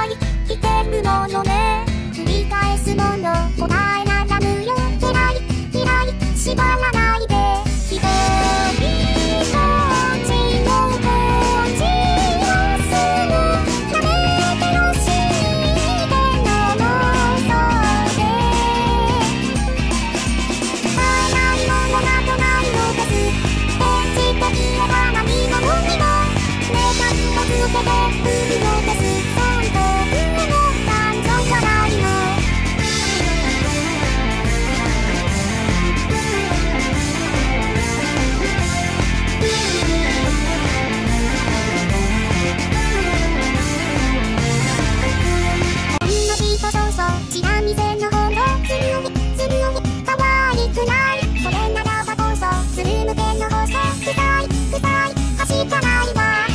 い来てるものね。繰り返すもの答えならぬよ。嫌い嫌い縛らないで。ひとりぼっちのこっちをすぐやめてよしての妄想で。会えないものなどないのです。演じてみれば何ものにも願いをつけて売るのです。本当の感情じゃないの。そうそうチラ見せのほどつるおぎつるおぎ可愛くない。それならばこそつるむけの放送臭い臭いはしかないわ。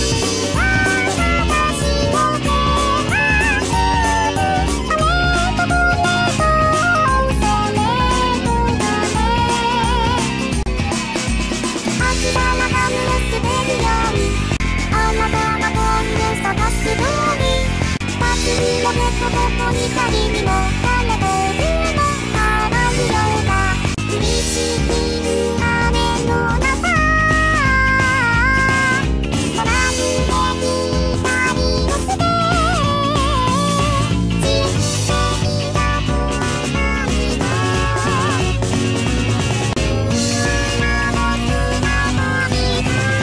私を手あげるあれとこれとそれとだね。飽きたらハムを捨てるようにあなたが今度探すように。「ここに仮にも誰というのあらぬような降りしきる雨の中」「空濡れに光を捨て」「人生だとないの」「今の姿になる」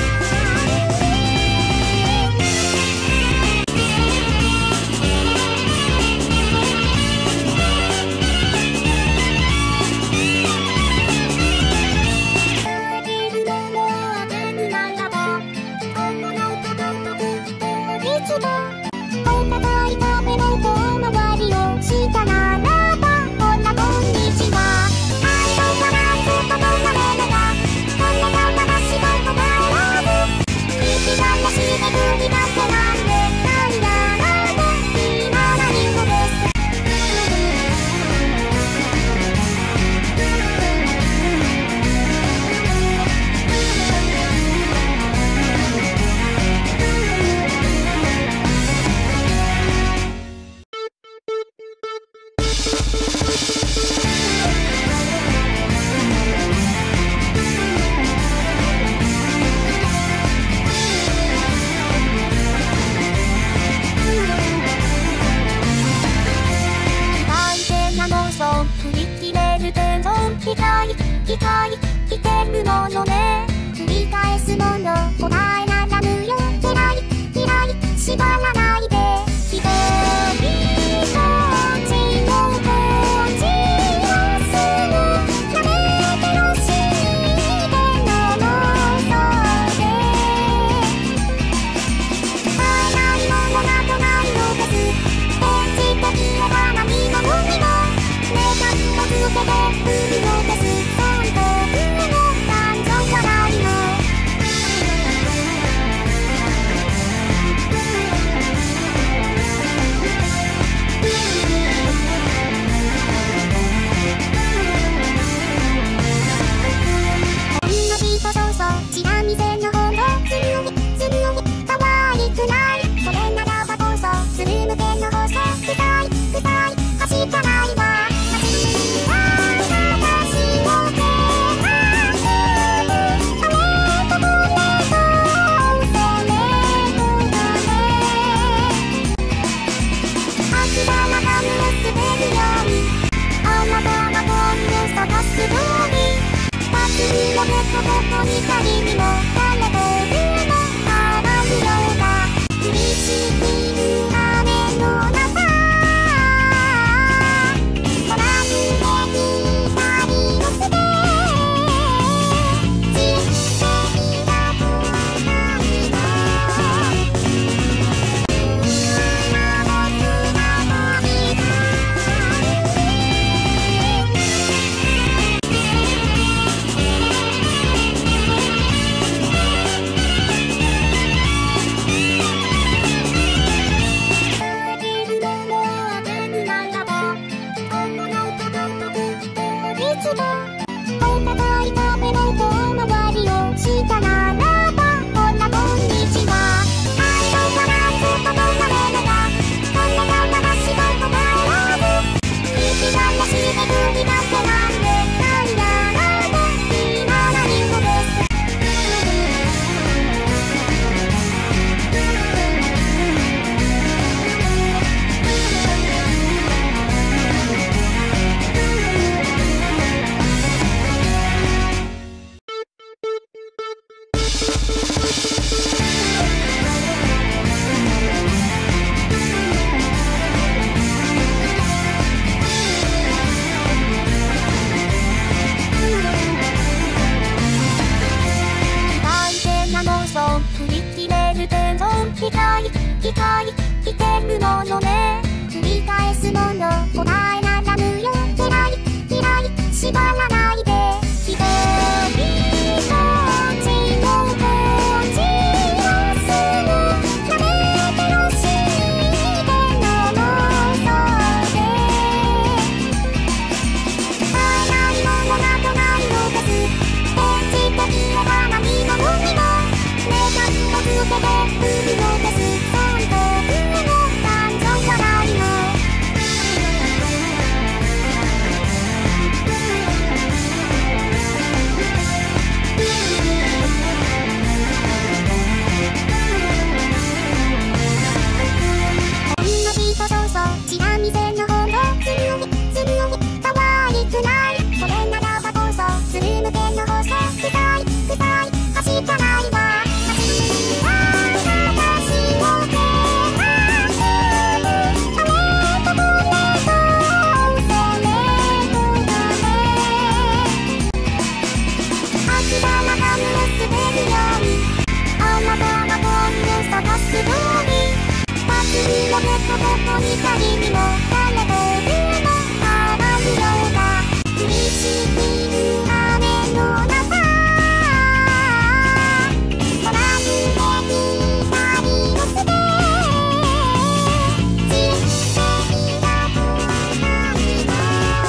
機械来てるものね。繰り返すもの答えならぬよ。嫌い嫌い縛らないで。ひとりぼっちのこっちをすぐやめてよしての妄想で。会えないものなどないのです。演じてみれば何ものにも願いをつけて売るのです。チラ見せのほどつるおぎつるおぎ可愛くない。それならばこそつるむけの放送臭い臭いはしかないわ。私を手あげるあれとこれとそれとだね。飽きたらハムを捨てるようにあなたが今度探すように。「ここに仮にも誰というのあらぬような降りしきる雨の中」「空濡れに光を捨て」「人生だとないの」「今の姿になる」「 光来てるものね。繰り返すもの答えならぬよ。嫌い嫌い縛らないで。一人ぼっちのこちらすぐやめてほしいでの妄想で。会えないものなどないのです。演じていれば何ものにも願いをつけて売るのです。本当の感情じゃないの。同じ人そうそうチラ見せのほどつるみつるみ可愛くない。それならばこそつるむけの放射臭い臭いはしかないわ。ロケットどこに光にも誰も運もあらぬような降りしきる雨の中空夢に光を捨て人生が来ないの。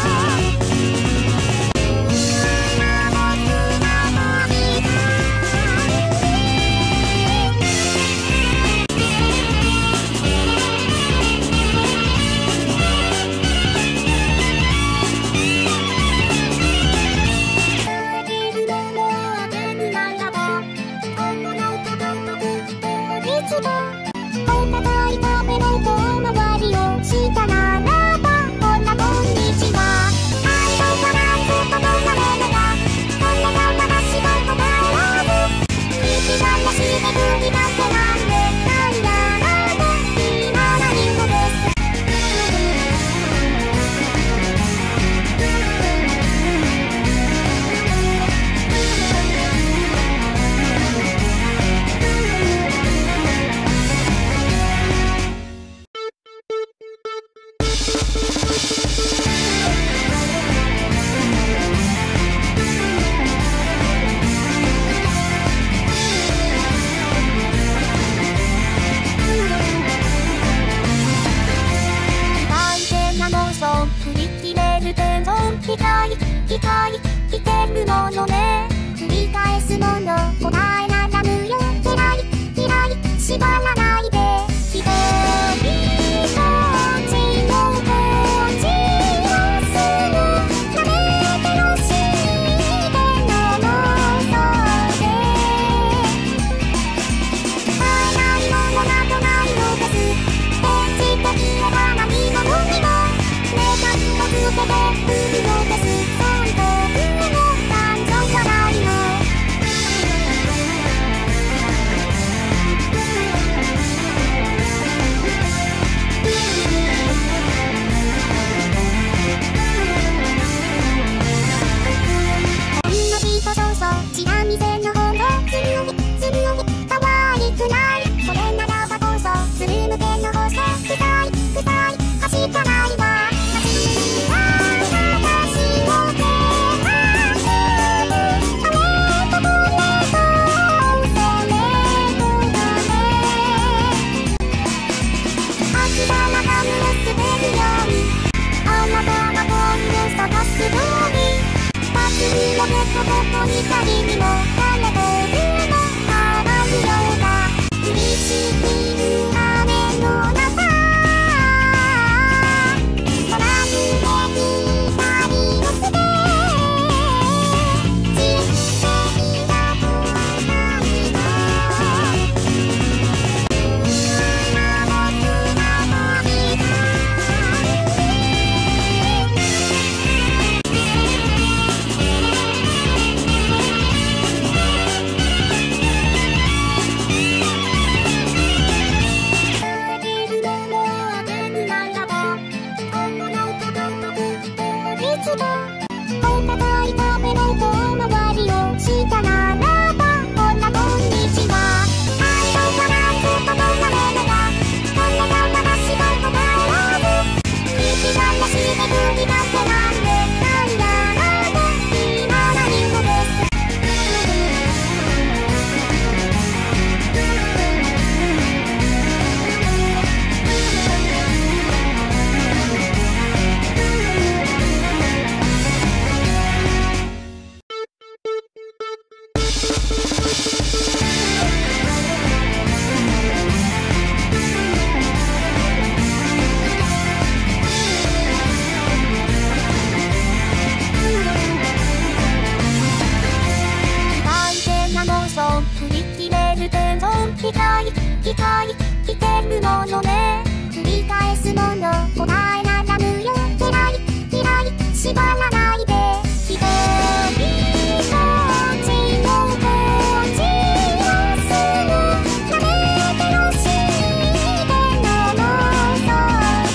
光来てるものね。繰り返すもの答えならぬよ。嫌い嫌い縛らないで。一人ぼっちのこちらすぐやめてほしいでの妄想で。会えないものなどないのです。演じていれば何ものにも願いをつけて売るのです。チラ見せのほどつるみつるみ可愛くない。それならばこそつるむけの放射臭い臭いはしかないわ。私を手あげるあれとこれとそれとだね。秋葉原が滑るようにあなたが今度探すようにロケットどこに光にも誰も運もあらぬような降りしきる雨の中空夢に光を捨て人生が来ないの。 機械来てるものね。繰り返すもの答えならぬよ。嫌い嫌い縛らないで。一人ぼっちのこちらすぐやめてよしでの妄想で。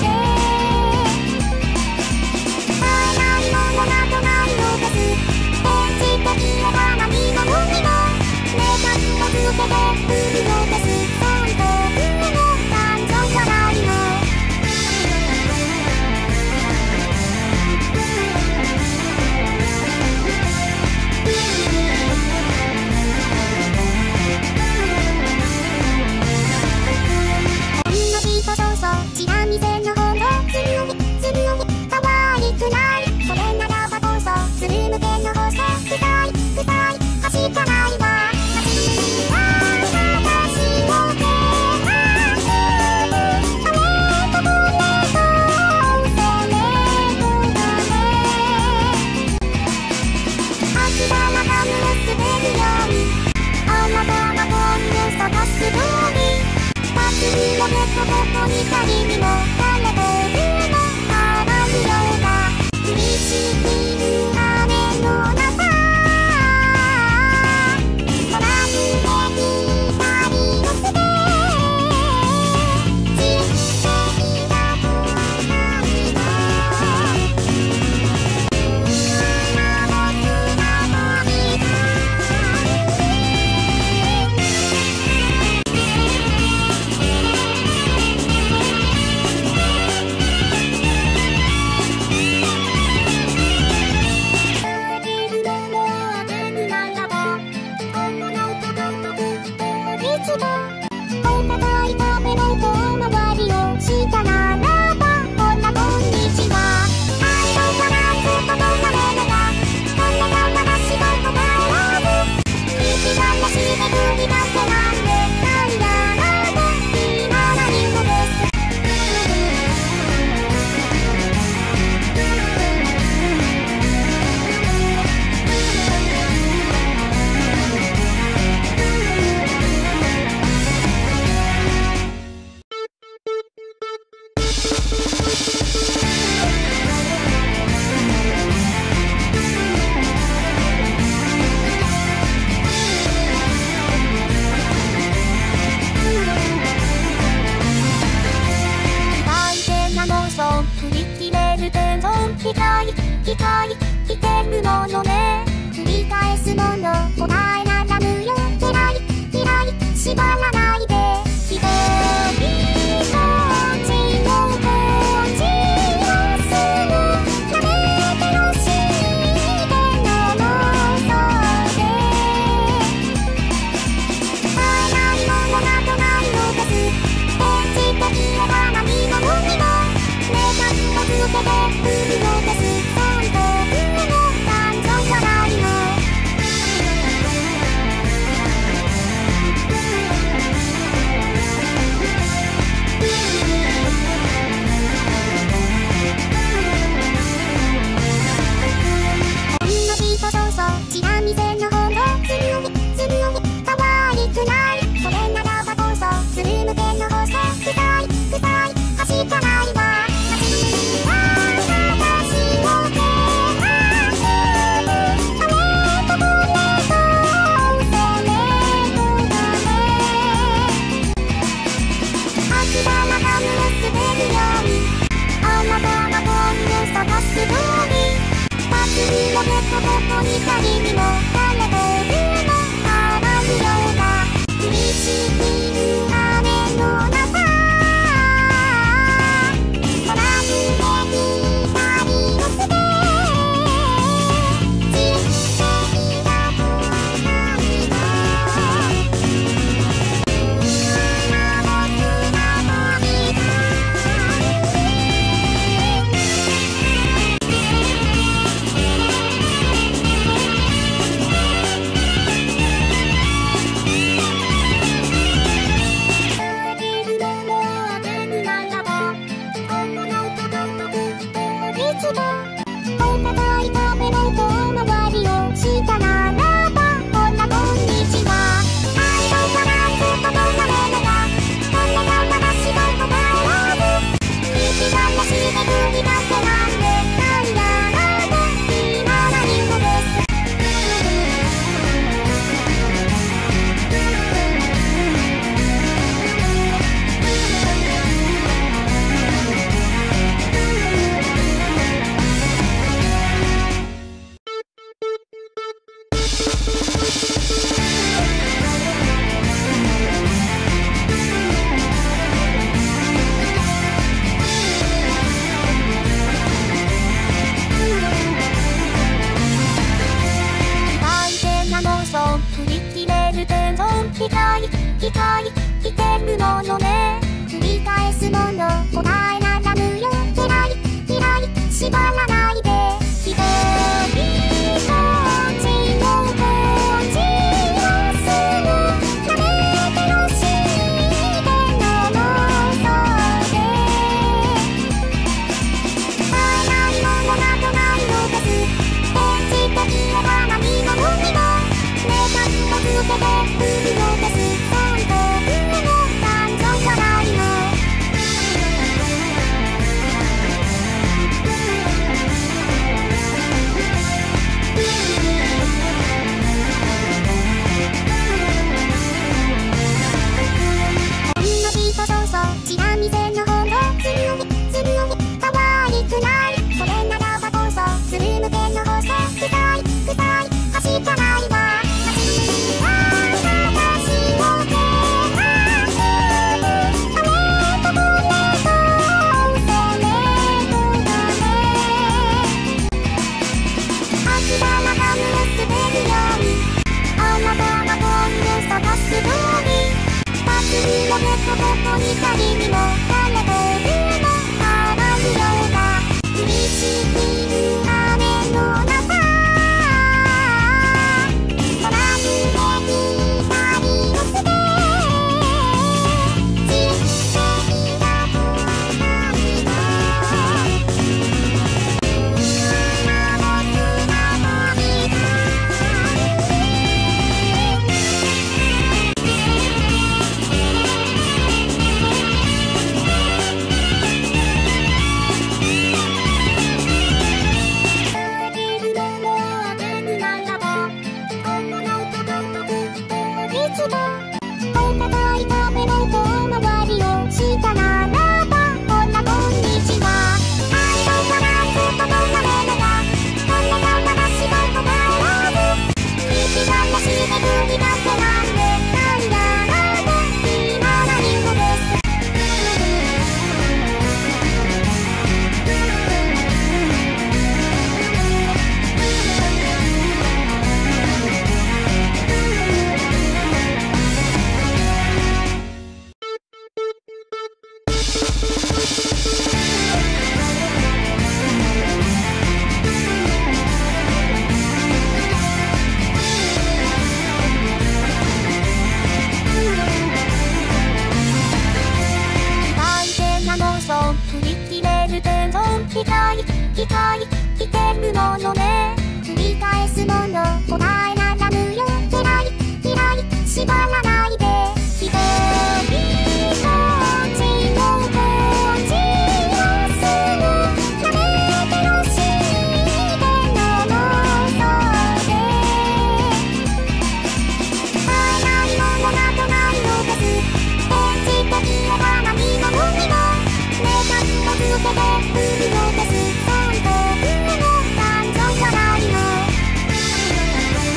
会えないものなどないのです。演じていれば何も無にも願いをつけて売るのです。そういう僕の感情じゃないの。チラ見せのほどつるみ可愛くない。それならばこそつるむけのほせ臭いはしかないわ。私を手あげるそれとこれとそれとだね。秋葉がガムを滑るようにあなたが本を探すように。祭りのベッドここに仮にも誰というのあらぬようだ。降りしきる雨の中空に光を捨て人生だとないの。機械来てるものね。繰り返すもの答えならぬよ。嫌い嫌い縛らないで。一人ぼっちのこちらすぐやめてよしでの妄想で。会えないものなどないのです。演じていれば何も無にも願いをつけて売るのです。チラ見せのほどつるみ可愛くない。それならばこそつるむけのほせ臭いはしかないわ。私を手あげるそれとこれとそれとだね。秋葉がガムを滑るようにあなたが本を探すように。祭りのベッドここに仮にも誰というのあらぬようだ。降りしきる雨の中空に光を捨て人生だとないの。 いてるものね。繰り返すもの答えならぬよ。嫌い縛らないで。一人ぼっちのぼっちはすぐやめてほしいけどもそうで会えないものなどないのです。演じていれば何も無にも願いをつけて売るのです。そういう僕の感情じゃないの。チラ見せの方がつるみ可愛くない。それならばこそつるむけの方が臭いはしかないわ。私を手あげるあれとこれとそれとだね。秋だらがむを滑るようにあなたが恋を探すように君の目とここに仮にも誰というの洗うようだ。降りしきる雨の中空に光を捨て人生が来ないの。今の姿見たいてるものね。繰り返すもの答えならぬよ。嫌い縛らないで。一人ぼっちのぼっちはすぐやめてほしいけどもそうで会えないものなどないのです。演じていれば何も無にも願いをつけて売るのです。そういう僕の感情じゃないの。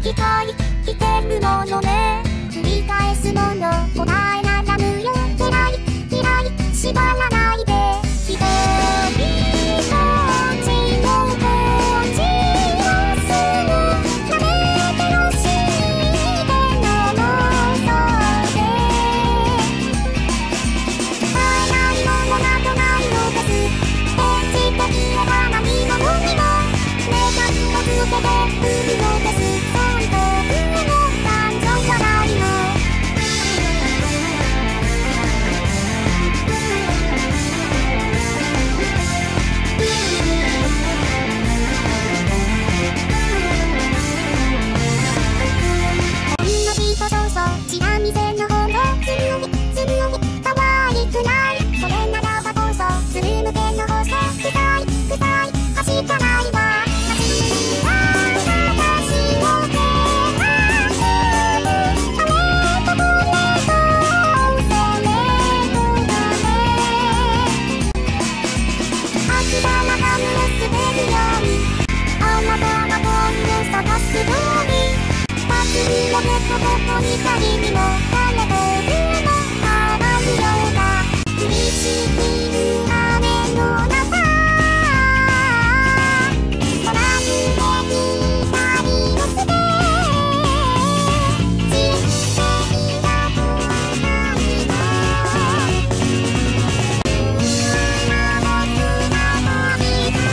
機械生けるものね繰り返すもの答えならぬよ嫌い嫌い縛らないで一人ぼっちのこちらすぐやめてよしでの妄想で会えないものなどないのです演じていれば何も無にも願いをつけて売るのです本当の感情じゃないの同じとそうそうチラ見せの方のつるみつるみ可愛くないそれならばこそつるむけの方さ臭い臭いはしかないわここに仮にも誰というのあるようだ降りしきる雨の中空に光を捨て人生だとないの今の姿見た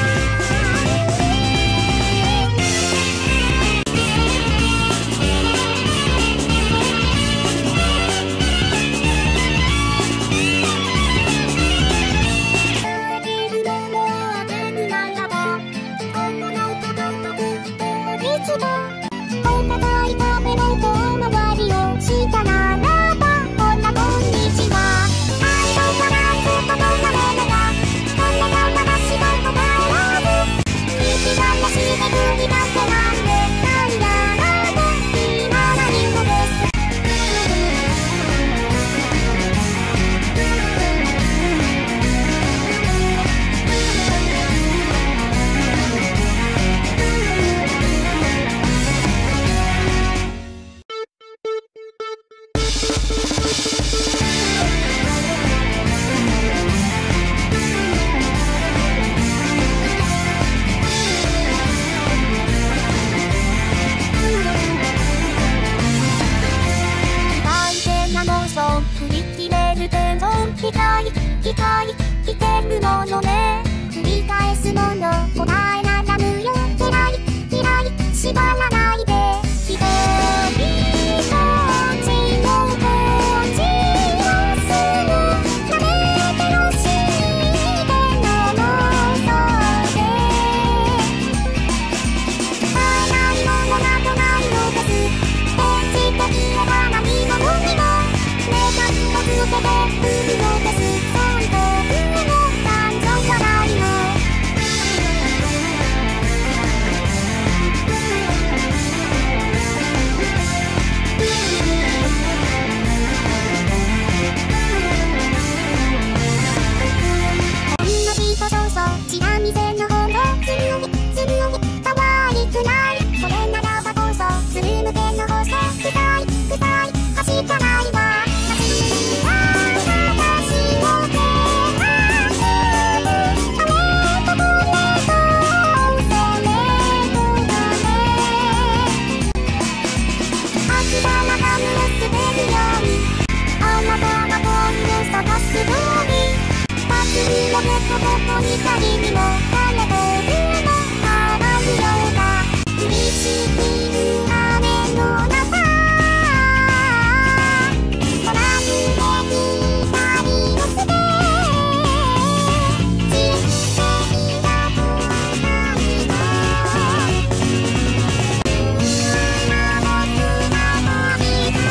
機械生けるものね繰り返すもの答えならぬよ嫌い嫌い縛らないで一人ぼっちのこちらすぐやめてよしでの妄想で会えないものなどないのです演じていれば何も無にも願いをつけて売るのですチラ見せの方のつるみつるみ可愛くないそれならばこそつるむけの方さ臭い臭いはしかないわ私を手あげるそれとこれとそれとだね秋葉がガムを捨てるようにあなたが本を探すように祭りの猫ここに仮にも誰というのあるようだ降りしきる雨の中空に光を捨て人生だとないの今の姿見た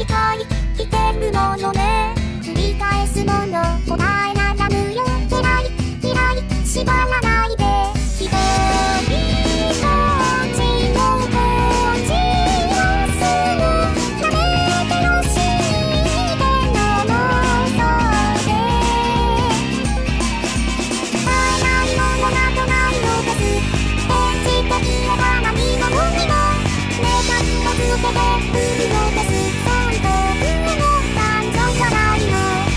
機械来てるものね。繰り返すもの答えならぬよ。嫌い嫌い縛らないで。ひとりぼっちのこっちはすぐやめてほしいでの妄想で。会えないものなどないのです。演じていれば何も無にも願いをつけてくるのです。本当の感情じゃないの。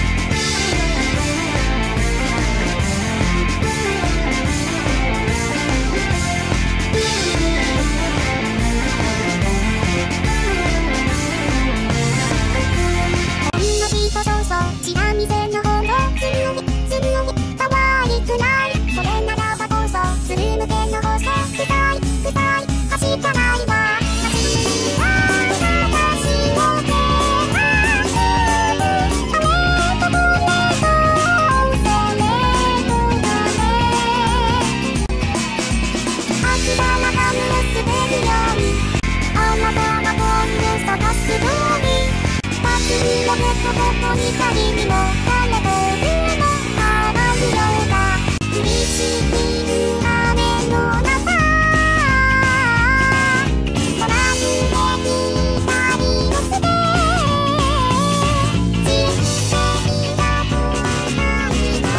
ほんのひとそうそうチラ見せのほんのつるみつるみ可愛くない。それならばこそつるむけのほそ臭い臭いはしかないわ。ここに仮にも誰というのあらぬようだ。降りしきる雨の中空濡れに光を捨て人生だとないの。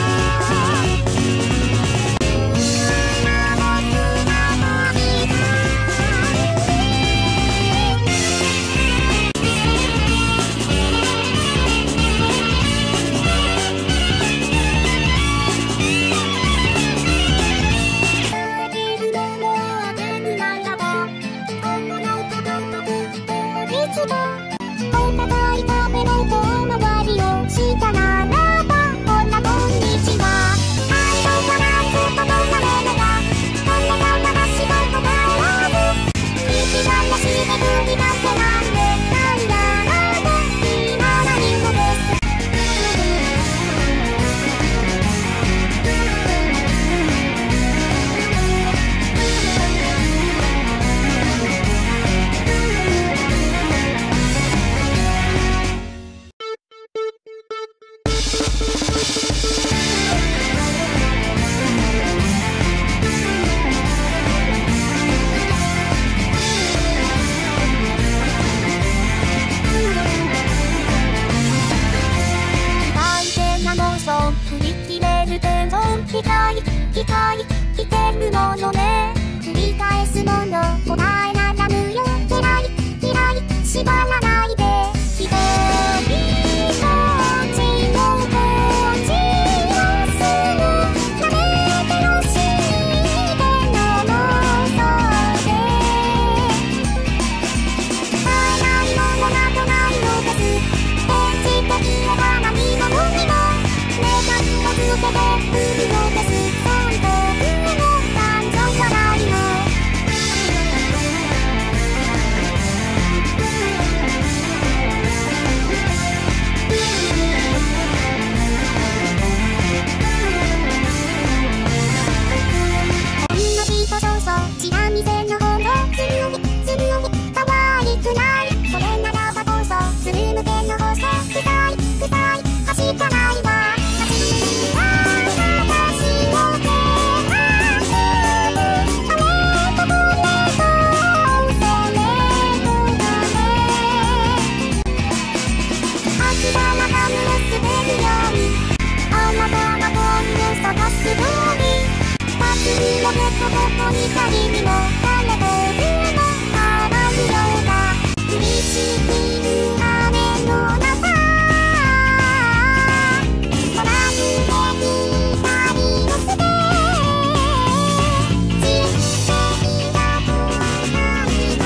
機械来てるものね。繰り返すもの答えならぬよ。嫌い嫌い縛らないで。ひとりぼっちのこっちはすぐやめてほしいでの妄想で。会えないものなどないのです。演じていれば何も無にも願いをつけてくるのです。チラ見せのほんのつるみつるみ可愛くない。それならばこそつるむけのほそ臭い臭いはしかないわ。ここに仮にも誰というのあらぬようだ。降りしきる雨の中空濡れに光を捨て人生だとないの。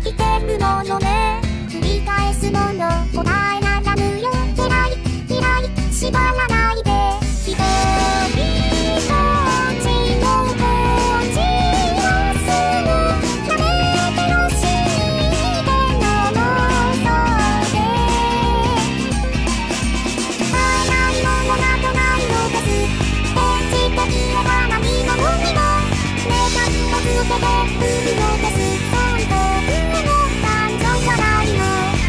生きてるものね。繰り返すもの答えならぬよ。嫌い嫌い縛らないで。一人ぼっちのぼっちはすぐやめてほしいけどもそうで会えないものなどないのです。演じていれば何も無にも願いをつけて売るのです。そういう僕の感情じゃないの。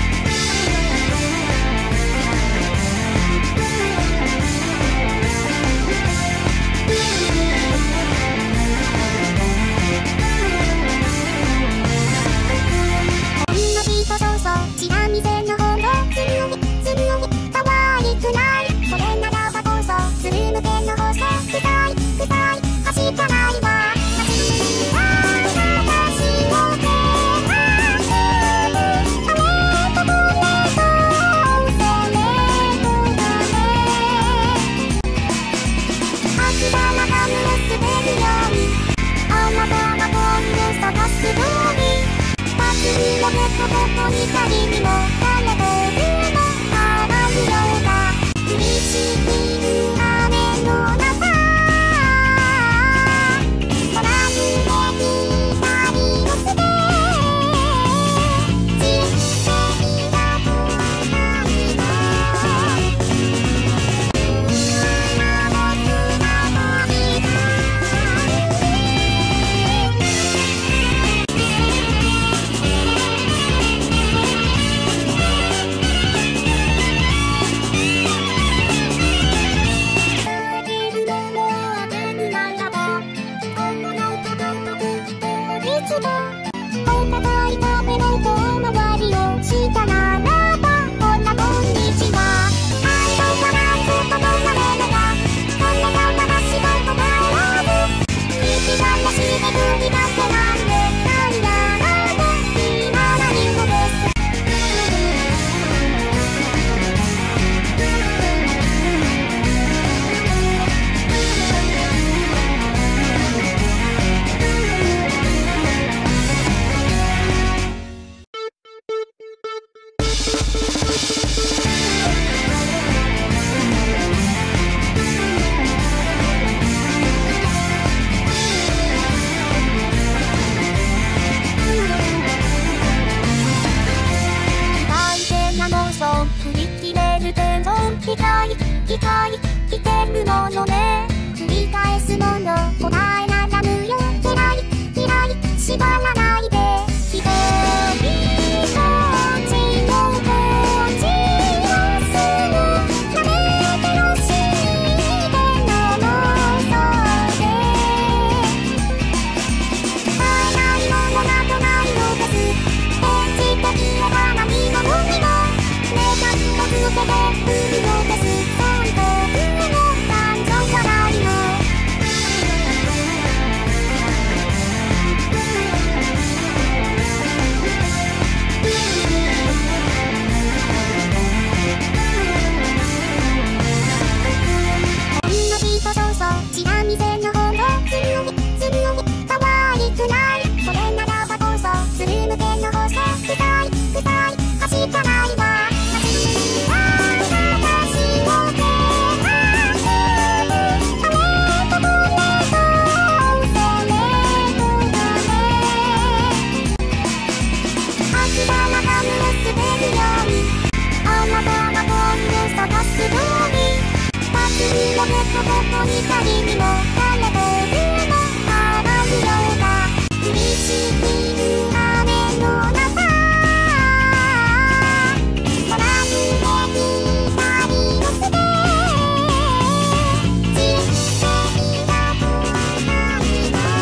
ほんの人そうそうチラ見せのほどつるみつるみ可愛くない。それならばこそつるむけのほせ臭い臭いはしかないわ。ここに仮にも誰も不のあるような降りしきる雨の中空にできたりをして人生だとないの。機械生きてるものね。繰り返すもの答えならぬよ。嫌い嫌い縛らないで。一人ぼっちのぼっちはすぐやめてほしいけどもそうで会えないものなどないのです。演じていれば何も無にも願いをつけて売るのです。チラ見せのほどつるみつるみ可愛くない。それならばこそつるむけのほせ臭い臭いはしかないわ。ここに仮にも誰も不のあるような降りしきる雨の中空にできたりをして人生だとないの。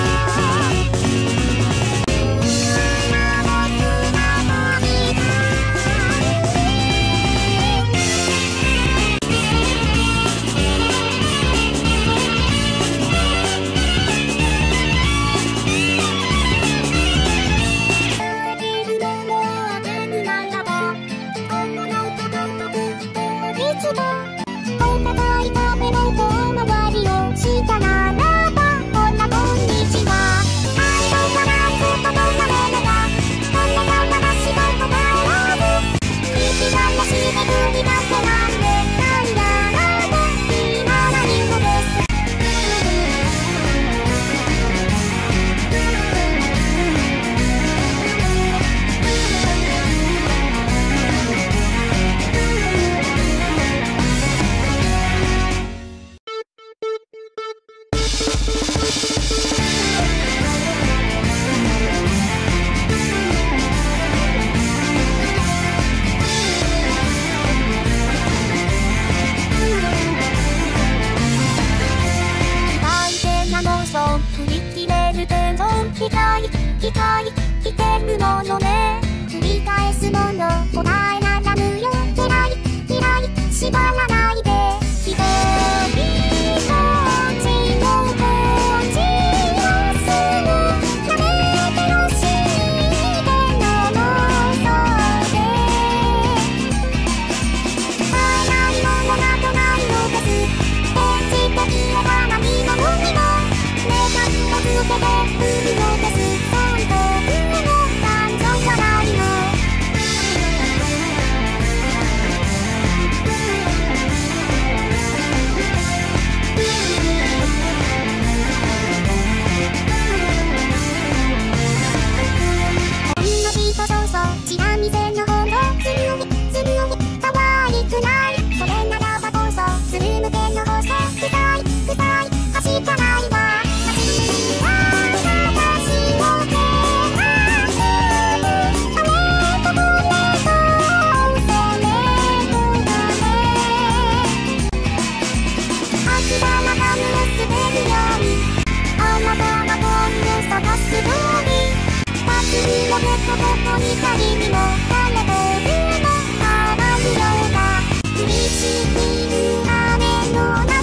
光にも誰も雲が舞うような降りしきる雨の中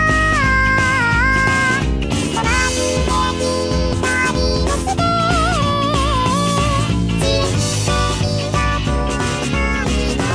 空夢に光を捨て人生だとないの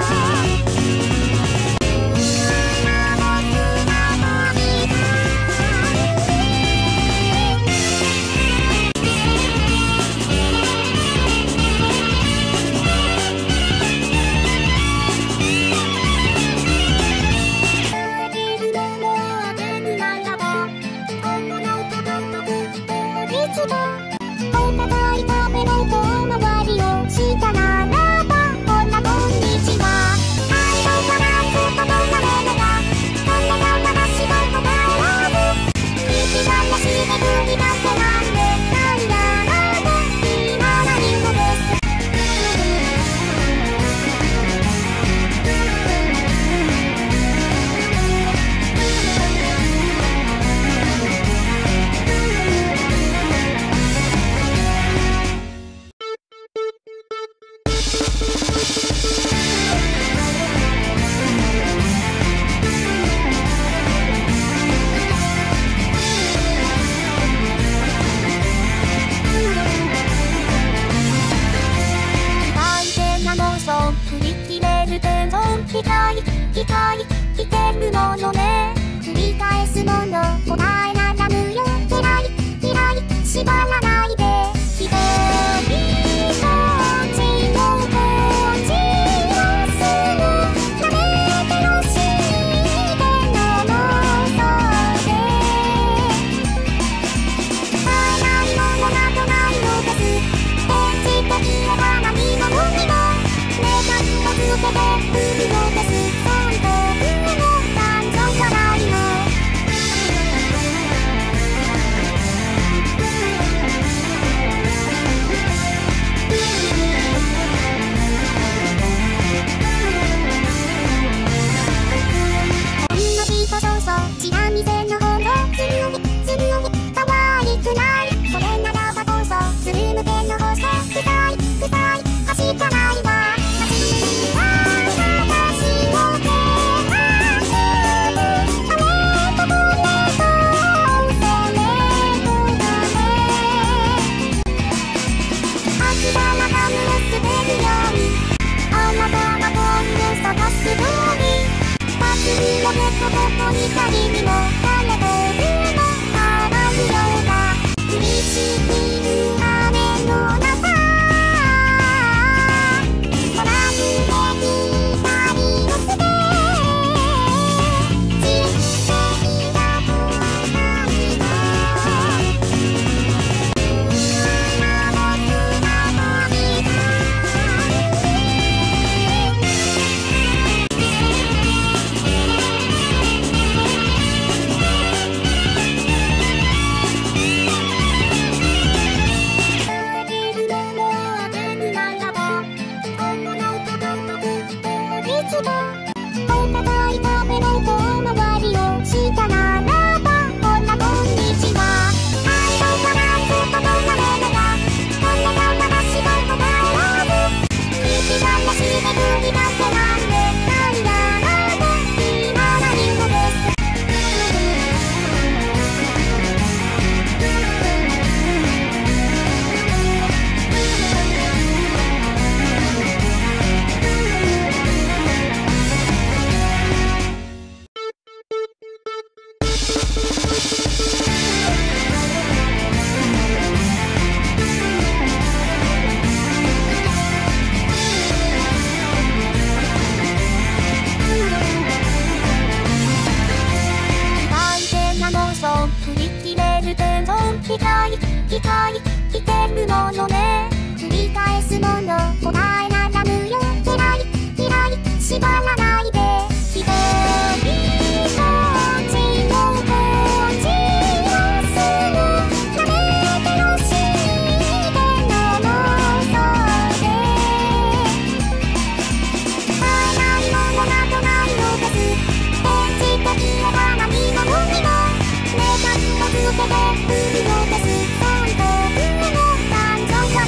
お互い食べろと周りをしたならばほらこんにちは愛のバランスとどまれるがそれが私が答えらず生きがらしめぐりだけなんでなんだなんで今何もです振り切れる天丼機械来てるものね繰り返すもの答えならぬよ嫌い縛らないで一人ぼっちのぼっちをするやめてほしいでの妄想で会えないものなどないのです演じていれば何も無理もつけてくるのです本当の感情じゃないの同じとそうそうチラ見せのほどつるおぎ可愛くないそれならばこそつるむけの方が臭い走かないわ光にも誰も雲が舞うような降りしきる雨の中空夢に光を捨て人生だとないのお互い食べろと周りをしたならばほらこんにちは愛のバランスとどまれるがそれが私が答えらず生きがらしめぐりだけなんでなんだなんで今何もです振り切れる天丼機械来てるものね繰り返すもの答えならぬよ嫌い縛らないで一人ぼっちのぼっちをするやめてほしいでの妄想で会えないものなどないのです演じていれば何も無理もつけてくるのです本当の感情が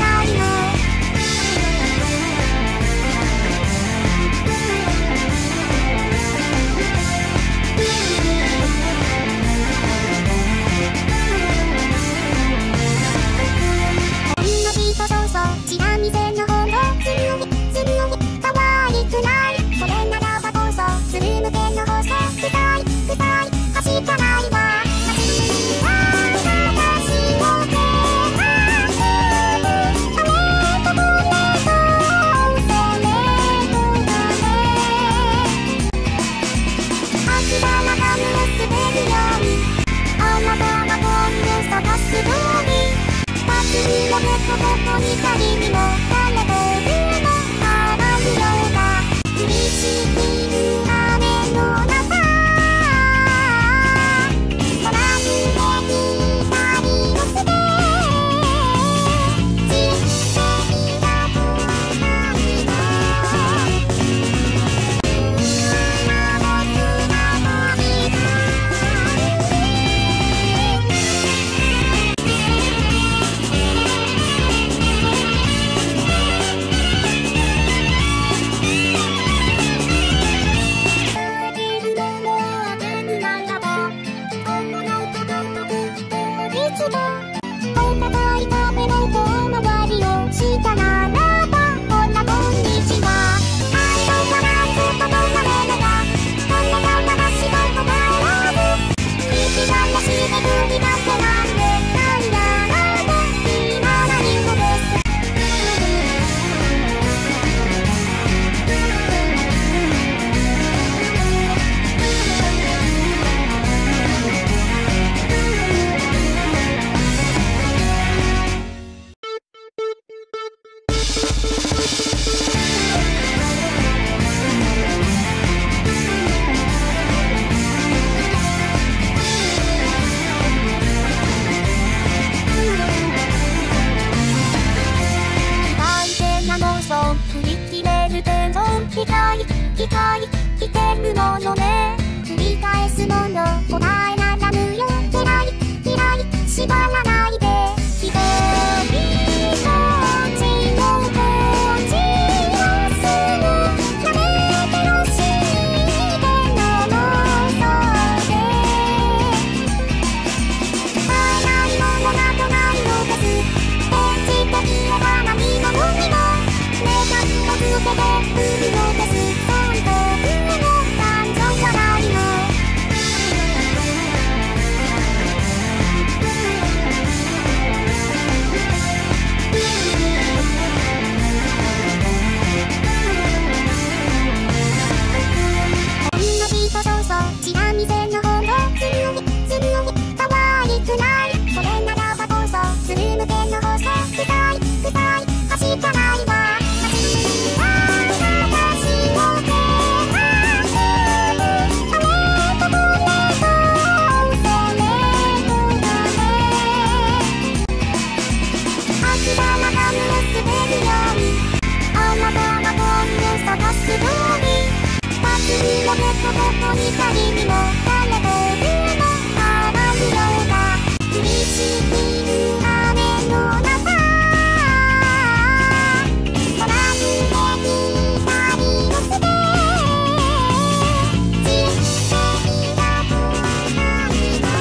ここに限りも誰ものあらぬような降りしきる雨の中空夢に旅をして人生が遠いの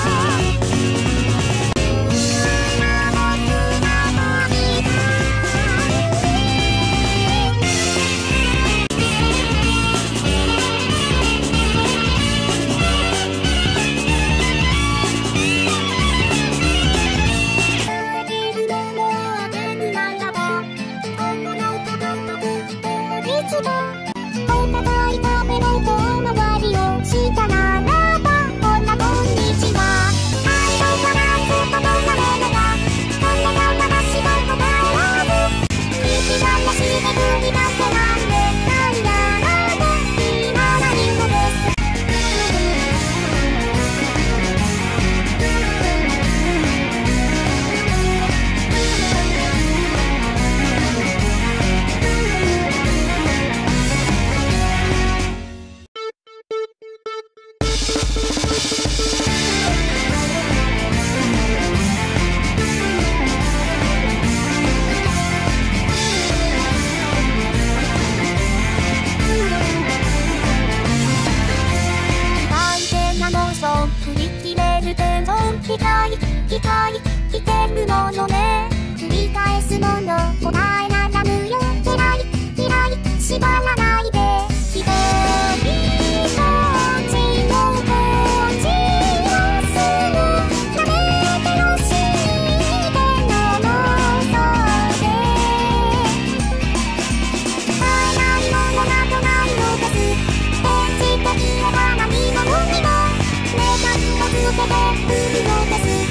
お互い食べろと周りをしたならばほらこんにちは愛のからずっとどんな目がそれが私が答えらず生きがらしめぐりだってなんでなんやなんで今何のです生きてるものね繰り返すもの答えならぬよ嫌い縛らないで一人ぼっちのこちらすぐやめてほしいでの妄想で会えないものなどないのです演じていれば何ものにも目がつけてくるのです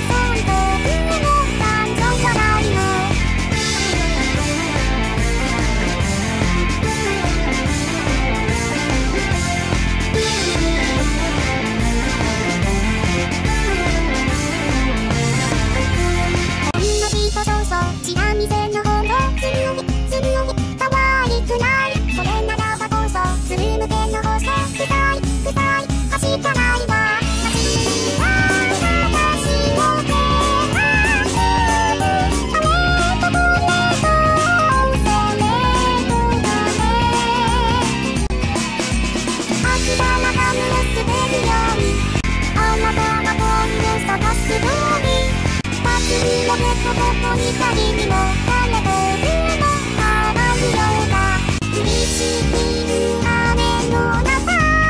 ここに限りも誰ものあらぬような降りしきる雨の中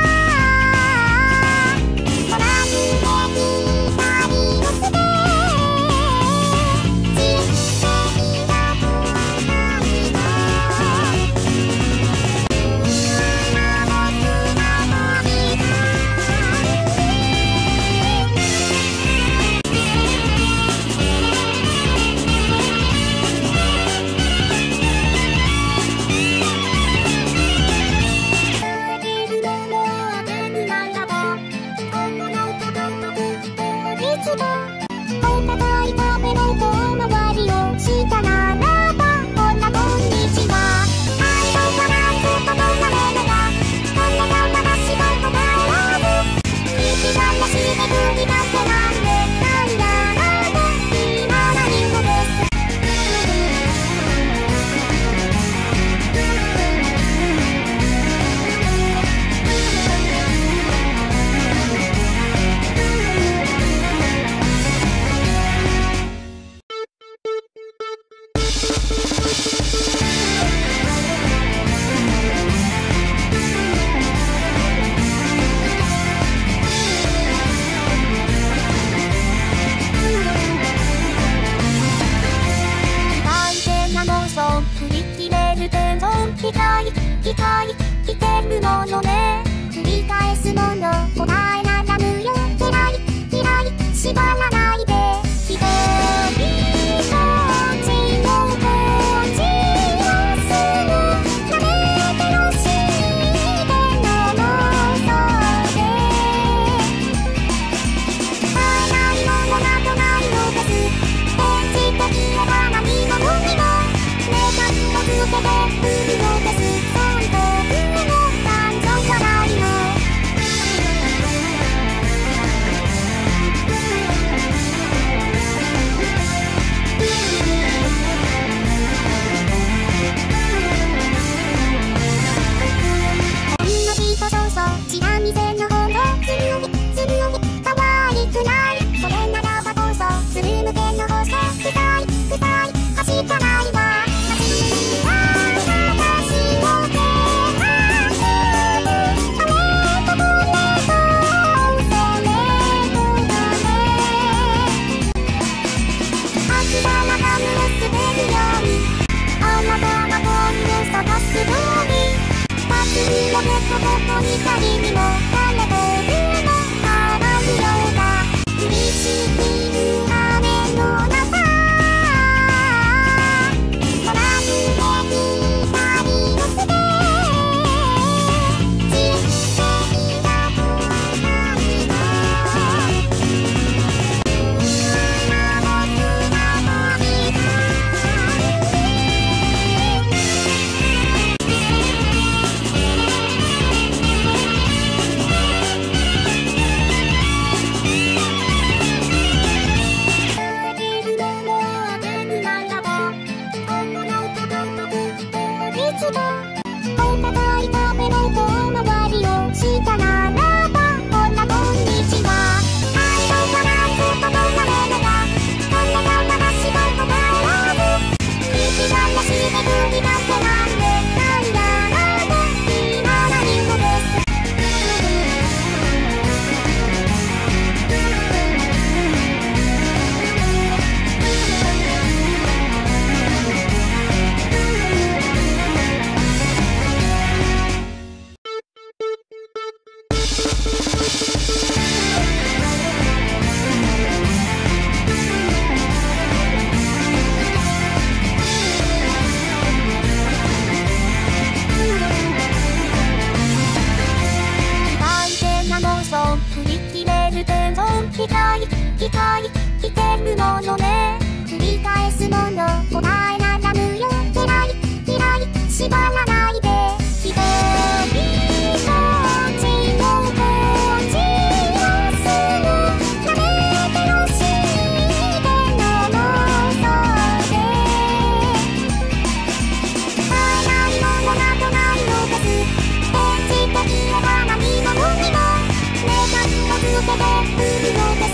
空夢に旅をして人生が遠いのお互い食べろと周りをしたならばほらこんにちは愛のからずっとどんな目がそれが私が答えらず生きがらしめぐりだってなんでなんやなんで今何のです生きてるものね繰り返すもの答えならぬよ嫌い縛らないで一人ぼっちのこちらすぐやめてほしいでの妄想で会えないものなどないのです演じていれば何ものにも目がつけてくるのです来てるものね、繰り返すもの答えならぬよ、嫌い縛らないで、一人ぼっちのこちらすぐやめてほしいでの妄想で、会えないものなどないのです。演じていれば何ものにも願いをつけて売るのです。「